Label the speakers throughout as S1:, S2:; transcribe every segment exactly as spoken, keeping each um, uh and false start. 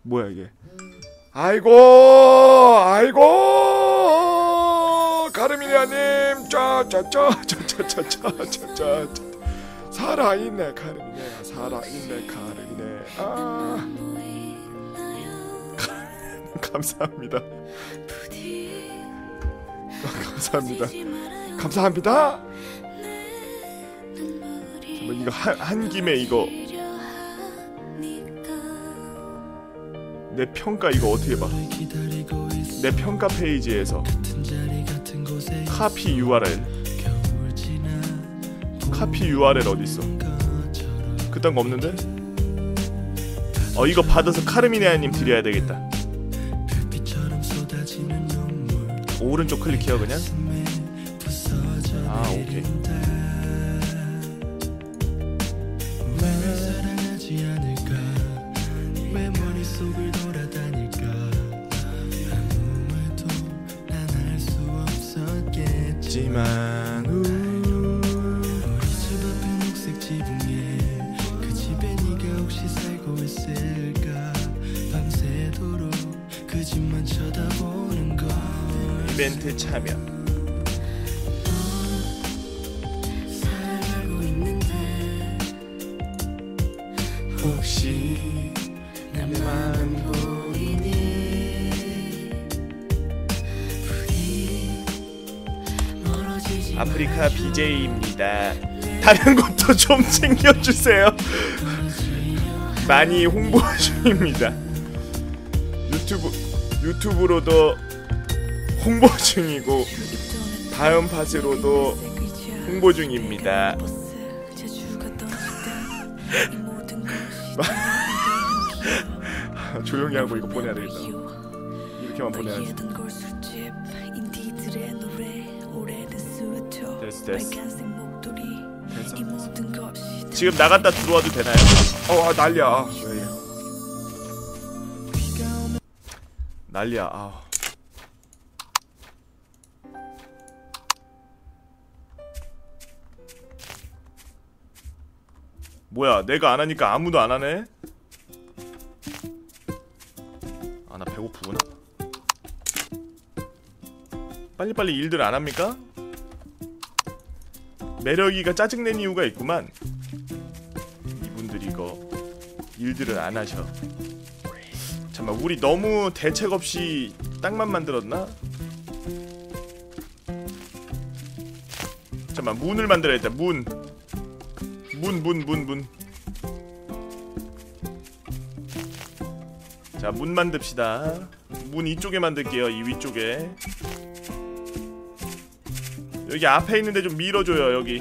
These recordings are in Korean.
S1: 뭐야 이게? 아이고 아이고 카르미니아님 짜짜짜짜짜짜짜짜 살아있네 카르미네 살아있네 카르미네 아 감사합니다. 감사합니다. 감사합니다. 잠깐 이거 한, 한 김에 이거 내 평가 이거 어떻게 봐? 내 평가 페이지에서 카피 유알엘 카피 유알엘 어딨어? 그딴 거 없는데? 어 이거 받아서 카르미네아님 드려야 되겠다. 오른쪽 클릭해요 그냥? 아 오케이. 지만 우 우리 집 앞에 녹색 지붕에 그 집에 네가 혹시 살고 있을까 밤새도록 그 집만 쳐다보는 걸 이벤트 참여 사랑하고 있는데 혹시 나만 보이니 아프리카 비제이입니다. 다른 것도 좀 챙겨주세요. 많이 홍보 중입니다. 유튜브 유튜브로도 홍보 중이고 다음 팟으로도 홍보 중입니다. 조용히 하고 이거 보내야 되겠다. 이렇게만 보내야지. 됐어 됐어. 됐어 됐어. 지금 나갔다 들어와도 되나요? 어 아, 난리야. 왜? 난리야. 아. 뭐야 내가 안 하니까 아무도 안 하네? 아 나 배고프구나. 빨리빨리 일들 안 합니까? 매력이가 짜증낸 이유가 있구만. 이분들이 이거 일들을 안 하셔. 잠깐만 우리 너무 대책 없이 땅만 만들었나? 잠깐만 문을 만들어야겠다. 문 문 문 문 문. 자 문 만듭시다. 문 이쪽에 만들게요. 이 위쪽에. 여기 앞에 있는데 좀 밀어줘요. 여기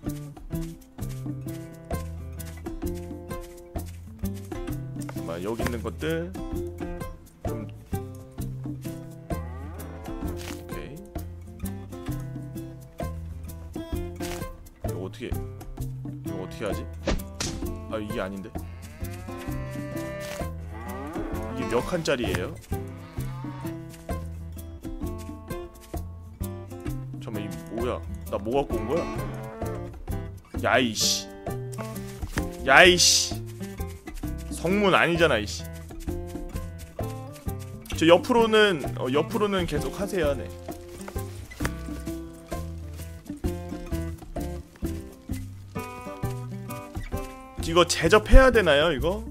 S1: 막 여기 있는 것들 좀 오케이. 이거 어떻게 이거 어떻게 하지? 아 이게 아닌데 이게 몇 칸짜리예요? 잠깐만 이 뭐야? 나 뭐 갖고 온 거야? 야이씨 야이씨 성문 아니잖아 이씨. 저 옆으로는 어, 옆으로는 계속 하세요. 네. 이거 제접해야 되나요 이거?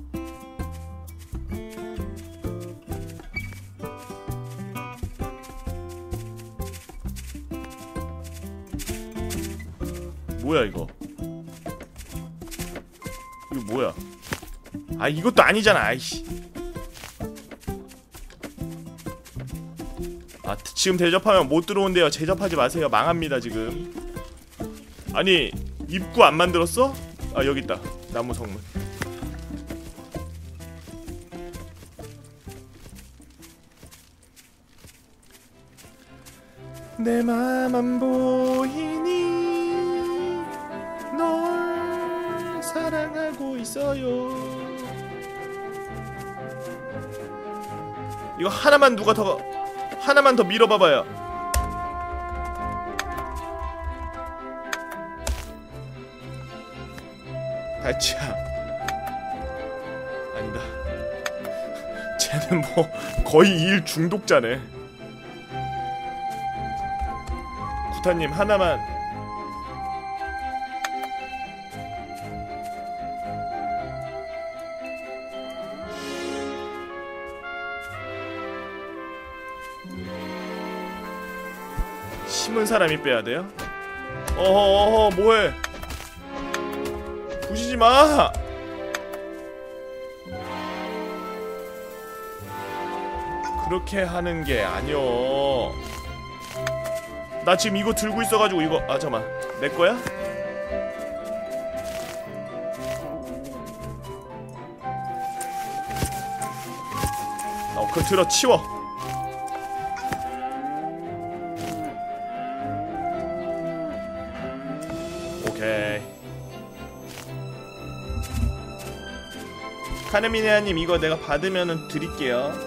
S1: 뭐야 이거? 이거 뭐야? 아 이것도 아니잖아. 아이씨. 아 지금 대접하면 못 들어온대요. 제접하지 마세요. 망합니다 지금. 아니 입구 안 만들었어? 아 여기 있다. 나무 성문. 내 맘 안 보이니 널 사랑하고 있어요. 이거 하나만 누가 더 하나만 더 밀어봐봐요. 다치야 아니다.
S2: 쟤는 뭐 거의 일 중독자네. 구타님 하나만. 심은 사람이 빼야 돼요? 어허 어허 뭐해? 부시지 마. 그렇게 하는 게 아니여. 나 지금 이거 들고 있어가지고 이거 아 잠깐만 내 거야? 어 그거 들어 치워. 오케이. 카네미네아님 이거 내가 받으면은 드릴게요.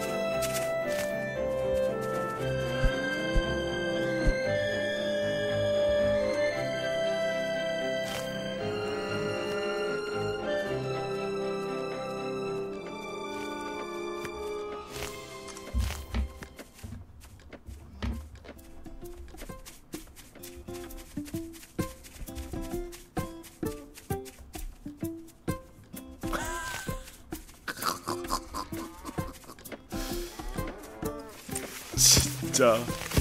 S2: 진짜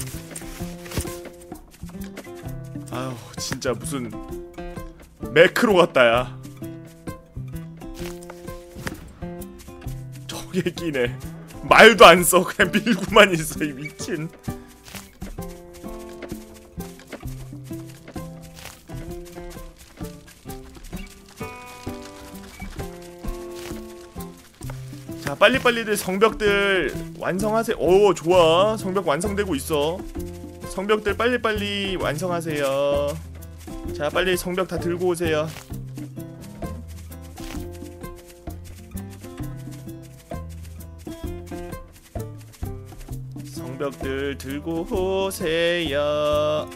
S2: 아유 진짜 무슨 매크로 같다야. 저게 끼네. 말도 안 써. 그냥 밀고만 있어 이 미친. 자 빨리빨리들 성벽들 완성하세요. 오 좋아. 성벽 완성되고 있어. 성벽들 빨리빨리 완성하세요. 자 빨리 성벽 다 들고 오세요. 성벽들 들고 오세요.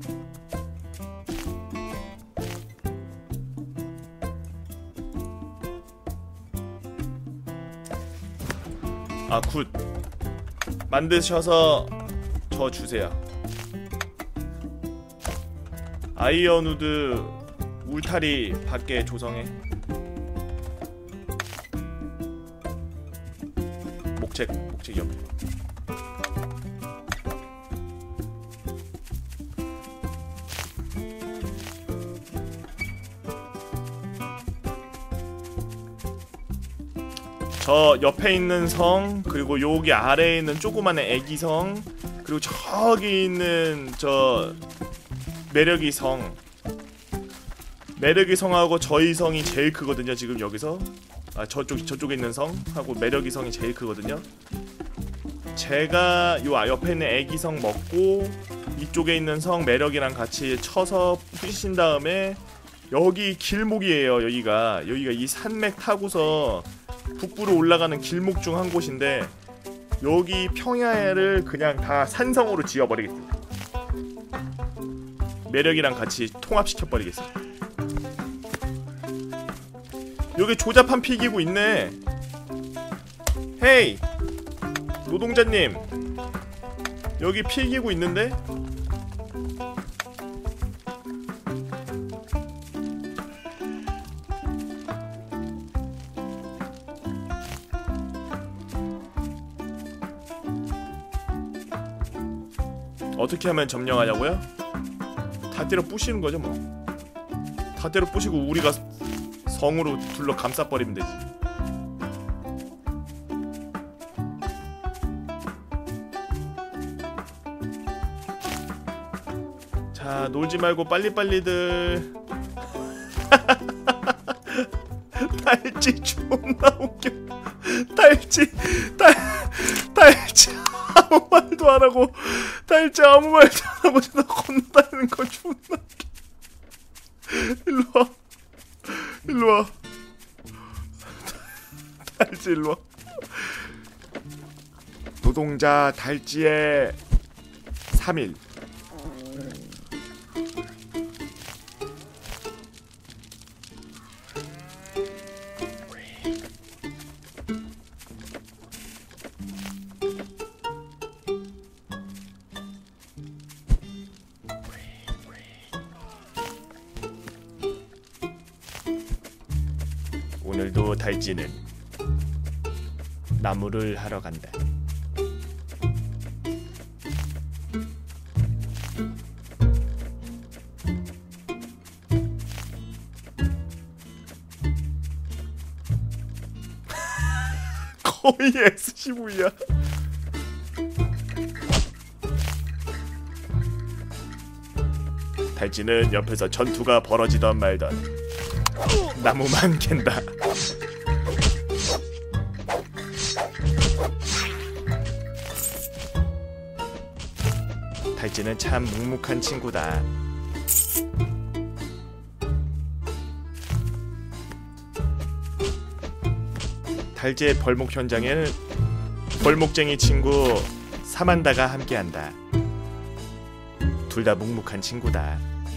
S2: 아 굿. 만드셔서 저 주세요. 아이언우드 울타리 밖에 조성해. 목책 목책 옆에. 저 옆에 있는 성, 그리고 여기 아래에 있는 조그마한 애기 성, 그리고 저기 있는 저 매력이 성. 매력이 성하고 저희 성이 제일 크거든요. 지금 여기서 아 저쪽 저쪽에 있는 성하고 매력이 성이 제일 크거든요. 제가 요 옆에 있는 애기 성 먹고 이쪽에 있는 성 매력이랑 같이 쳐서 부신 다음에 여기 길목이에요. 여기가 여기가 이 산맥 타고서 북부로 올라가는 길목 중 한 곳인데 여기 평야를 그냥 다 산성으로 지어버리겠습니다. 매력이랑 같이 통합시켜버리겠습니다. 여기 조잡한 피기고 있네. 헤이 노동자님 여기 피기고 있는데? 어떻게 하면 점령하냐고요? 다 때려 부시는 거죠 뭐. 다 때려 부시고 우리가 성으로 둘러 감싸버리면 되지. 자 놀지 말고 빨리빨리들. 달지 존나 웃겨. 달지 달 달지 아무 말도 안 하고 달지 아무 말도 안 하고 나 건너다니는 거 존나 웃겨. 일로 와. 일로 와. 달지 일로 와. 노동자 달지의 삼 일. 오늘도 달찌는 나무를 하러 간다. 거의 에스씨브이야. 달찌는 옆에서 전투가 벌어지던 말던 나무만 캔다. 달찌는 참 묵묵한 친구다. 달찌의 벌목 현장에는 벌목쟁이 친구 사만다가 함께한다. 둘 다 묵묵한 친구다.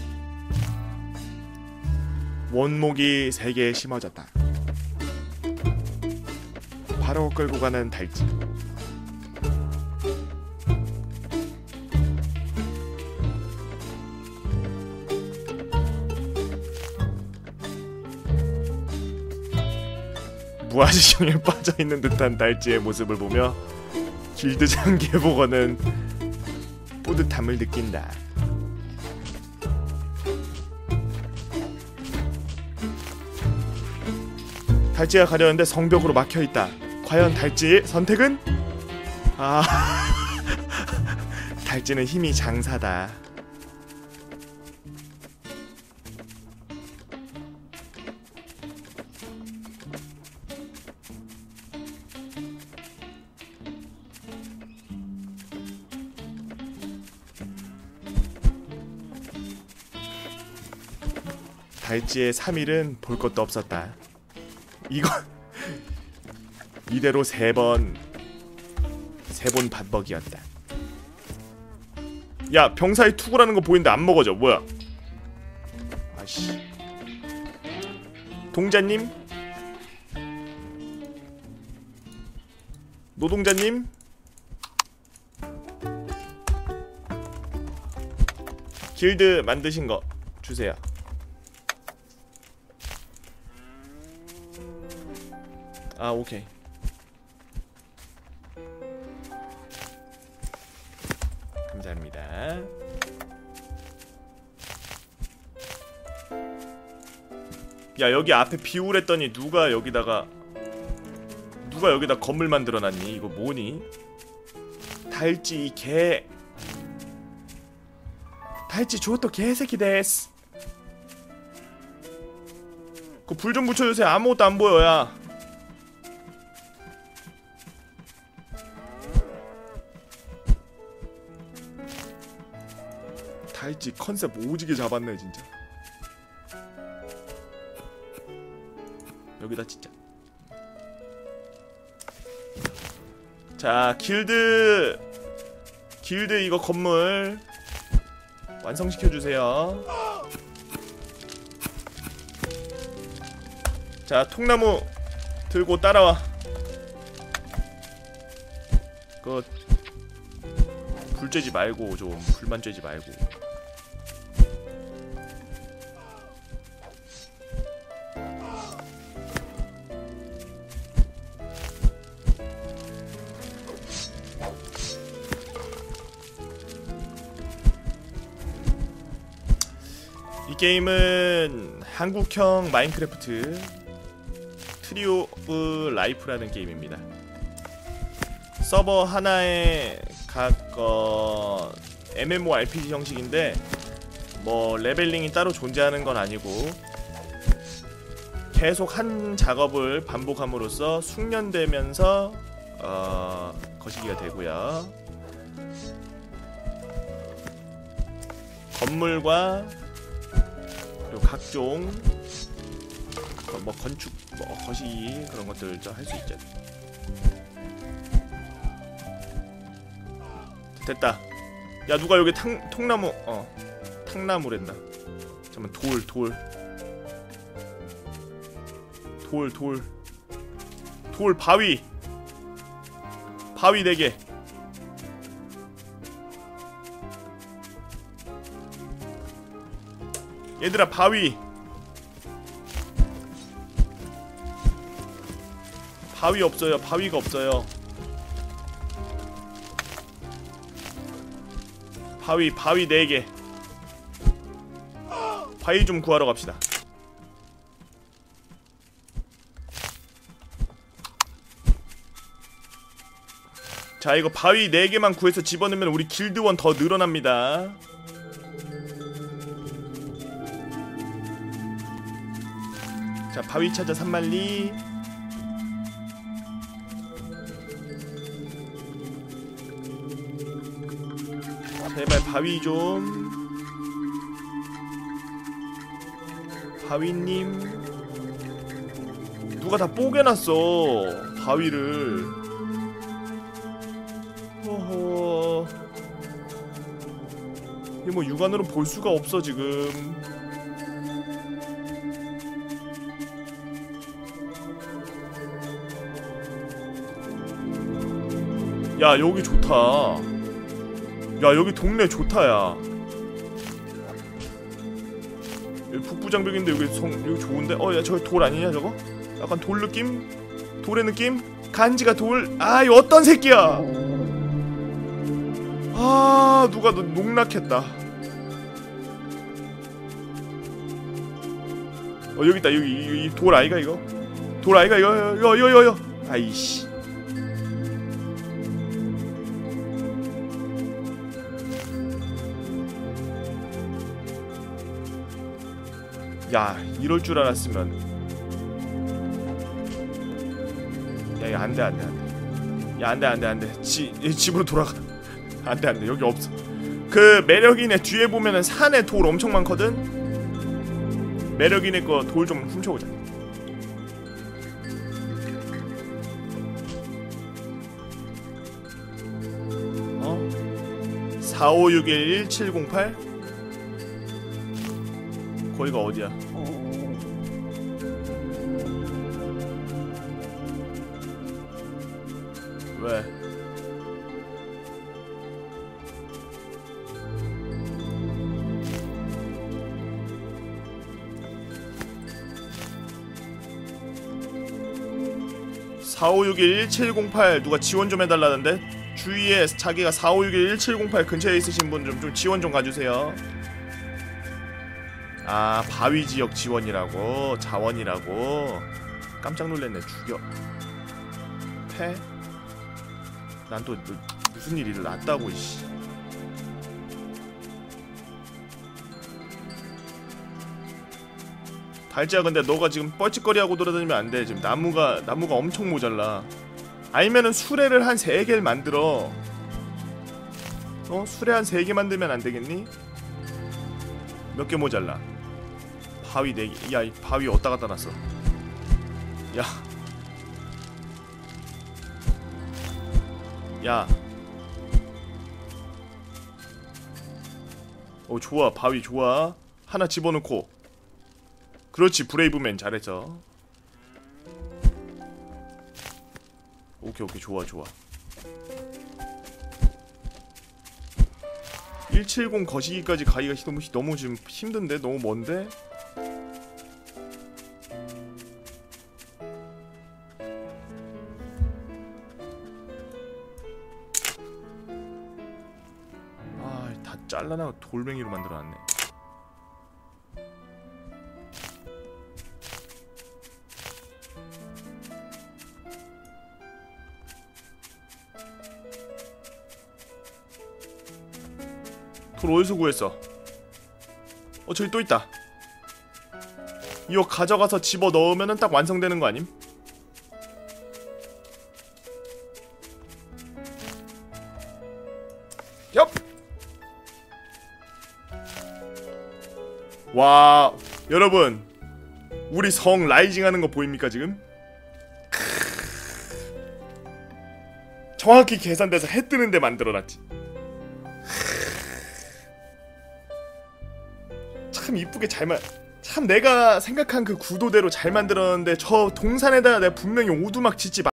S2: 원목이 세 개 심어졌다. 바로 끌고 가는 달찌. 무아지경에 빠져있는 듯한 달찌의 모습을 보며 길드장 계보거는 뿌듯함을 느낀다. 달찌가 가려는데 성벽으로 막혀있다. 과연 달찌의 선택은? 아... 달찌는 힘이 장사다. 달찌의 삼 일은 볼 것도 없었다. 이거 이대로 세 번 세 번 반복이었다. 야, 병사의 투구라는 거 보이는데 안 먹어져. 뭐야? 아씨. 동자님? 노동자님? 길드 만드신 거 주세요. 아, 오케이. 감사합니다. 야, 여기 앞에 비우랬더니 누가 여기다가 누가 여기다 건물 만들어놨니? 이거 뭐니? 달찌 개 달찌 저것도 개새끼 데스. 그 불 좀 붙여주세요. 아무것도 안 보여. 야, 달찌 컨셉 오지게 잡았네 진짜. 여기다 진짜. 자, 길드 길드 이거 건물 완성시켜주세요. 자, 통나무 들고 따라와. 그 불 쬐지 말고 좀 불만 쬐지 말고. 이 게임은 한국형 마인크래프트 트리 오브 라이프라는 게임입니다. 서버 하나에 각 어, 엠엠오알피지 형식인데 뭐 레벨링이 따로 존재하는 건 아니고 계속 한 작업을 반복함으로써 숙련되면서 어, 거시기가 되고요. 건물과 그리고 각종 뭐 건축, 뭐 거시기 그런 것들 좀 할 수 있죠. 됐다. 야, 누가 여기 탕, 통나무 어 탕나무랬나? 잠깐만. 돌 돌 돌 돌 돌 바위 바위 네 개. 얘들아, 바위 바위 없어요. 바위가 없어요. 바위 바위 네 개. 바위 좀 구하러 갑시다. 자, 이거 바위 네 개만 구해서 집어넣으면 우리 길드원 더 늘어납니다. 자, 바위 찾아 산만리. 제발 바위 좀. 바위님, 누가 다 뽀개놨어 바위를. 어허, 이게 뭐 육안으로 볼 수가 없어 지금. 야, 여기 좋다. 야, 여기 동네 좋다. 야, 여기 북부장벽인데 여기 성, 여기 좋은데? 어, 야, 저기 돌 아니냐 저거? 약간 돌 느낌? 돌의 느낌? 간지가 돌? 아, 이 어떤 새끼야! 아, 누가 너 농락했다. 어, 여기 있다. 여기 이 돌 아이가 이거? 돌 아이가 이거? 이거 이거 이거 이거. 아이씨. 야, 이럴 줄 알았으면. 야, 이거 안돼 안돼 안돼. 야, 안돼 안돼 안돼. 지 집으로 돌아가. 안돼 안돼. 여기 없어. 그 매력이네 뒤에 보면은 산에 돌 엄청 많거든. 매력이네 거 돌 좀 훔쳐보자. 어? 사오육일 일칠공팔. 거기가 어디야? 왜? 사오육일 일칠공팔 누가 지원 좀 해달라는데? 주위에 자기가 사오육일 일칠공팔 근처에 있으신 분 좀 좀 지원 좀 가주세요. 아, 바위 지역 지원이라고? 자원이라고? 깜짝 놀랐네. 죽여. 패? 난 또 무슨 일이 났다고 이씨. 달지야, 근데 너가 지금 뻘짓거리하고 돌아다니면 안 돼. 지금 나무가 나무가 엄청 모자라. 아니면은 수레를 한 세 개를 만들어. 어? 수레 한 세 개 만들면 안 되겠니? 몇 개 모자라? 바위 네 개. 야, 이 바위 어디다 갖다 놨어? 야. 야. 오, 좋아. 바위 좋아. 하나 집어넣고. 그렇지. 브레이브맨 잘했어. 오케이 오케이. 좋아 좋아. 일칠공 거시기까지 가기가 너무, 너무 지금 힘든데? 너무 먼데? 아, 다 잘라나고 돌멩이로 만들어놨네. 돌 어디서 구했어? 어, 저기 또 있다. 이거 가져가서 집어 넣으면은 딱 완성되는 거 아님? 엽! 와, 여러분, 우리 성 라이징 하는 거 보입니까 지금? 정확히 계산돼서 해 뜨는데 만들어놨지. 참 이쁘게 잘 만, 참 내가 생각한 그 구도대로 잘 만들었는데 저 동산에다가 내가 분명히 오두막 짓지 마.